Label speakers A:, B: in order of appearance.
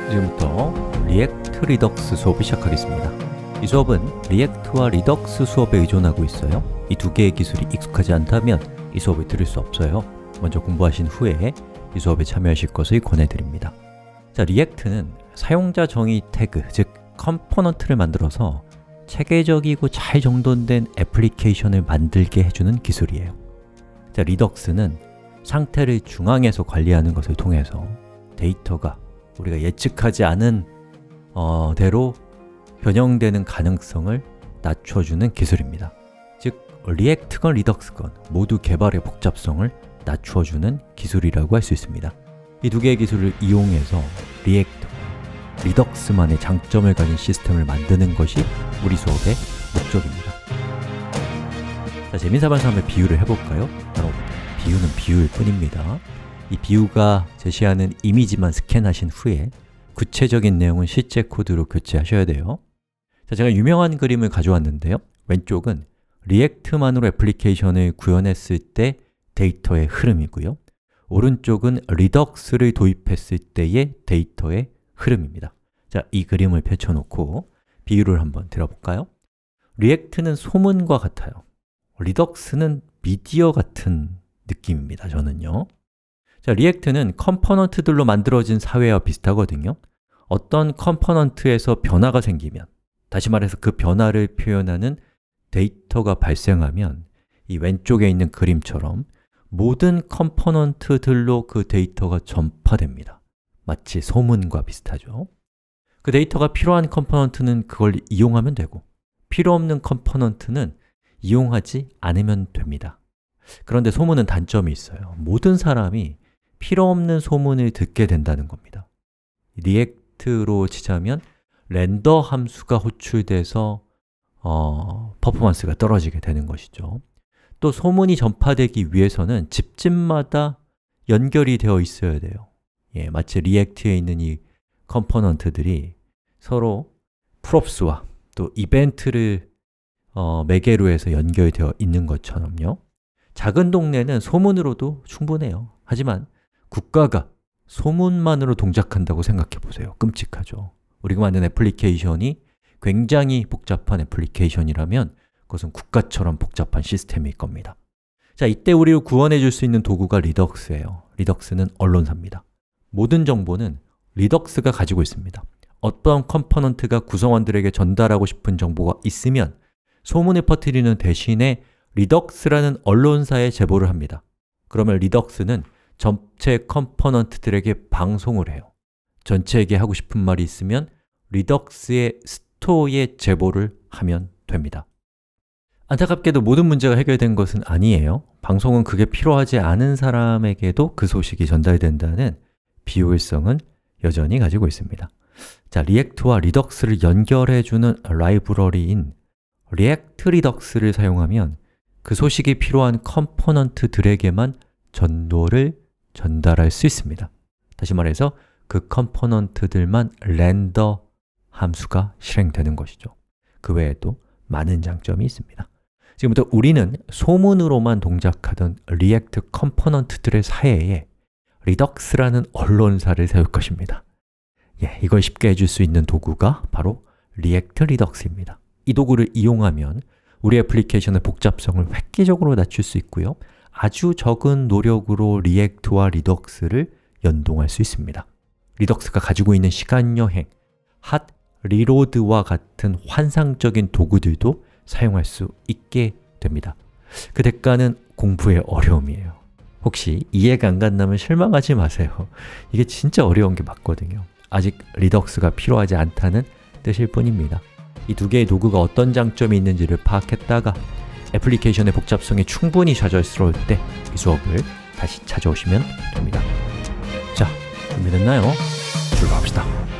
A: 지금부터 리액트 리덕스 수업을 시작하겠습니다. 이 수업은 리액트와 리덕스 수업에 의존하고 있어요. 이 두 개의 기술이 익숙하지 않다면 이 수업을 들을 수 없어요. 먼저 공부하신 후에 이 수업에 참여하실 것을 권해드립니다. 자, 리액트는 사용자 정의 태그, 즉 컴포넌트를 만들어서 체계적이고 잘 정돈된 애플리케이션을 만들게 해주는 기술이에요. 자, 리덕스는 상태를 중앙에서 관리하는 것을 통해서 데이터가 우리가 예측하지 않은 대로 변형되는 가능성을 낮춰주는 기술입니다. 즉, 리액트건 리덕스건 모두 개발의 복잡성을 낮춰주는 기술이라고 할 수 있습니다. 이 두 개의 기술을 이용해서 리액트, 리덕스만의 장점을 가진 시스템을 만드는 것이 우리 수업의 목적입니다. 자, 재민사반사 한번 비유를 해볼까요? 바로 비유는 비유일 뿐입니다. 이 비유가 제시하는 이미지만 스캔하신 후에 구체적인 내용은 실제 코드로 교체하셔야 돼요. 자, 제가 유명한 그림을 가져왔는데요. 왼쪽은 리액트만으로 애플리케이션을 구현했을 때 데이터의 흐름이고요. 오른쪽은 리덕스를 도입했을 때의 데이터의 흐름입니다. 자, 이 그림을 펼쳐놓고 비유를 한번 들어볼까요? 리액트는 소문과 같아요. 리덕스는 미디어 같은 느낌입니다, 저는요. 자, 리액트는 컴포넌트들로 만들어진 사회와 비슷하거든요. 어떤 컴포넌트에서 변화가 생기면, 다시 말해서 그 변화를 표현하는 데이터가 발생하면 이 왼쪽에 있는 그림처럼 모든 컴포넌트들로 그 데이터가 전파됩니다. 마치 소문과 비슷하죠. 그 데이터가 필요한 컴포넌트는 그걸 이용하면 되고, 필요 없는 컴포넌트는 이용하지 않으면 됩니다. 그런데 소문은 단점이 있어요. 모든 사람이 필요 없는 소문을 듣게 된다는 겁니다. 리액트로 치자면 렌더 함수가 호출돼서 퍼포먼스가 떨어지게 되는 것이죠. 또 소문이 전파되기 위해서는 집집마다 연결이 되어 있어야 돼요. 마치 리액트에 있는 이 컴포넌트들이 서로 props와 또 이벤트를 매개로 해서 연결되어 있는 것처럼요. 작은 동네는 소문으로도 충분해요. 하지만 국가가 소문만으로 동작한다고 생각해 보세요. 끔찍하죠. 우리가 만든 애플리케이션이 굉장히 복잡한 애플리케이션이라면 그것은 국가처럼 복잡한 시스템일 겁니다. 자, 이때 우리를 구원해 줄 수 있는 도구가 리덕스예요. 리덕스는 언론사입니다. 모든 정보는 리덕스가 가지고 있습니다. 어떤 컴포넌트가 구성원들에게 전달하고 싶은 정보가 있으면 소문을 퍼뜨리는 대신에 리덕스라는 언론사에 제보를 합니다. 그러면 리덕스는 전체 컴포넌트들에게 방송을 해요. 전체에게 하고 싶은 말이 있으면 리덕스의 스토어에 제보를 하면 됩니다. 안타깝게도 모든 문제가 해결된 것은 아니에요. 방송은 그게 필요하지 않은 사람에게도 그 소식이 전달된다는 비효율성은 여전히 가지고 있습니다. 자, 리액트와 리덕스를 연결해주는 라이브러리인 리액트 리덕스를 사용하면 그 소식이 필요한 컴포넌트들에게만 전도를 전달할 수 있습니다. 다시 말해서 그 컴포넌트들만 렌더 함수가 실행되는 것이죠. 그 외에도 많은 장점이 있습니다. 지금부터 우리는 소문으로만 동작하던 리액트 컴포넌트들의 사이에 리덕스라는 언론사를 세울 것입니다. 이걸 쉽게 해줄 수 있는 도구가 바로 리액트 리덕스입니다. 이 도구를 이용하면 우리 애플리케이션의 복잡성을 획기적으로 낮출 수 있고요. 아주 적은 노력으로 리액트와 리덕스를 연동할 수 있습니다. 리덕스가 가지고 있는 시간 여행, 핫 리로드와 같은 환상적인 도구들도 사용할 수 있게 됩니다. 그 대가는 공부의 어려움이에요. 혹시 이해가 안 간다면 실망하지 마세요. 이게 진짜 어려운 게 맞거든요. 아직 리덕스가 필요하지 않다는 뜻일 뿐입니다. 이 두 개의 도구가 어떤 장점이 있는지를 파악했다가 애플리케이션의 복잡성이 충분히 좌절스러울 때 이 수업을 다시 찾아오시면 됩니다. 자, 준비됐나요? 출발합시다.